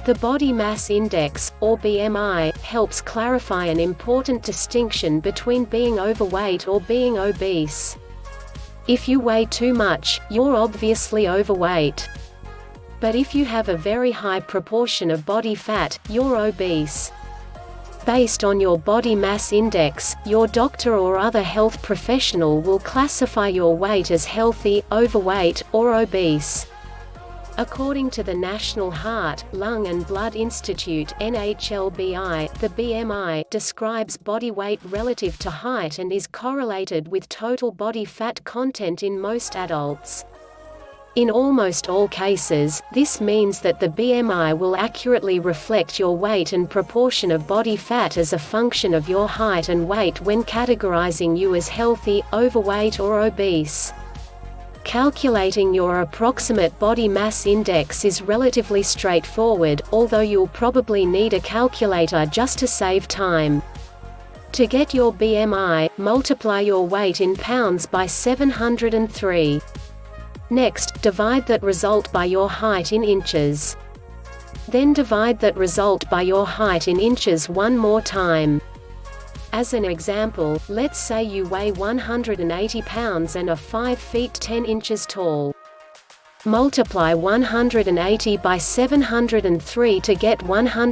The body mass index, or BMI, helps clarify an important distinction between being overweight or being obese. If you weigh too much, you're obviously overweight. But if you have a very high proportion of body fat, you're obese. Based on your body mass index, your doctor or other health professional will classify your weight as healthy, overweight, or obese. According to the National Heart, Lung and Blood Institute (NHLBI), the BMI describes body weight relative to height and is correlated with total body fat content in most adults. In almost all cases, this means that the BMI will accurately reflect your weight and proportion of body fat as a function of your height and weight when categorizing you as healthy, overweight or obese. Calculating your approximate body mass index is relatively straightforward, although you'll probably need a calculator just to save time. To get your BMI, multiply your weight in pounds by 703. Next, divide that result by your height in inches. Then divide that result by your height in inches one more time. As an example, let's say you weigh 180 pounds and are 5 feet 10 inches tall. Multiply 180 by 703 to get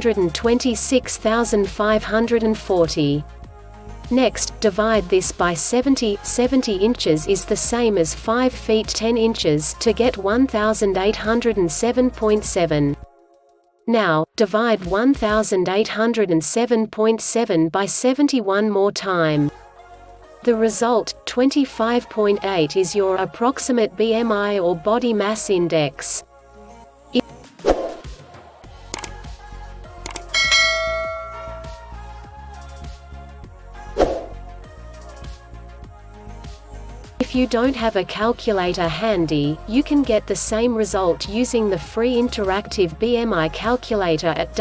126,540. Next, divide this by 70. 70 inches is the same as 5 feet 10 inches to get 1,807.7. Now, divide 1,807.7 by 71 more time. The result, 25.8, is your approximate BMI or body mass index. If you don't have a calculator handy, you can get the same result using the free interactive BMI calculator at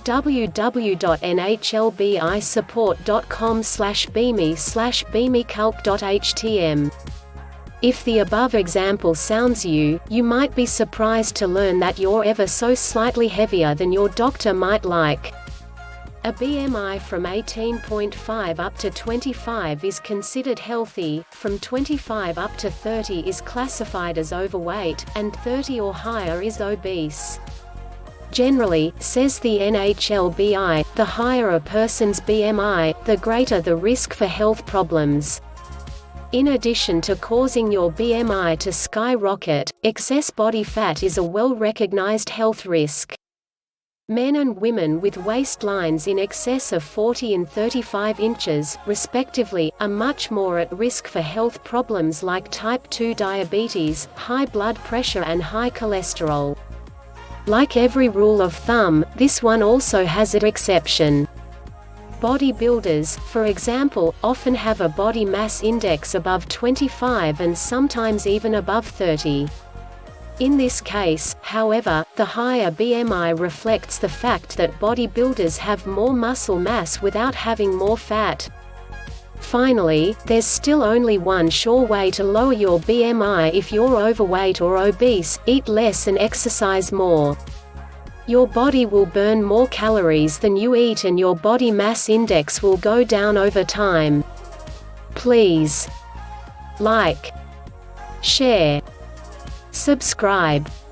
www.nhlbisupport.com/bmi/bmicalc.htm. If the above example sounds you might be surprised to learn that you're ever so slightly heavier than your doctor might like. A BMI from 18.5 up to 25 is considered healthy, from 25 up to 30 is classified as overweight, and 30 or higher is obese. Generally, says the NHLBI, the higher a person's BMI, the greater the risk for health problems. In addition to causing your BMI to skyrocket, excess body fat is a well-recognized health risk. Men and women with waistlines in excess of 40 and 35 inches, respectively, are much more at risk for health problems like type 2 diabetes, high blood pressure and high cholesterol. Like every rule of thumb, this one also has an exception. Bodybuilders, for example, often have a body mass index above 25 and sometimes even above 30. In this case, however, the higher BMI reflects the fact that bodybuilders have more muscle mass without having more fat. Finally, there's still only one sure way to lower your BMI if you're overweight or obese: eat less and exercise more. Your body will burn more calories than you eat and your body mass index will go down over time. Please like, share, subscribe.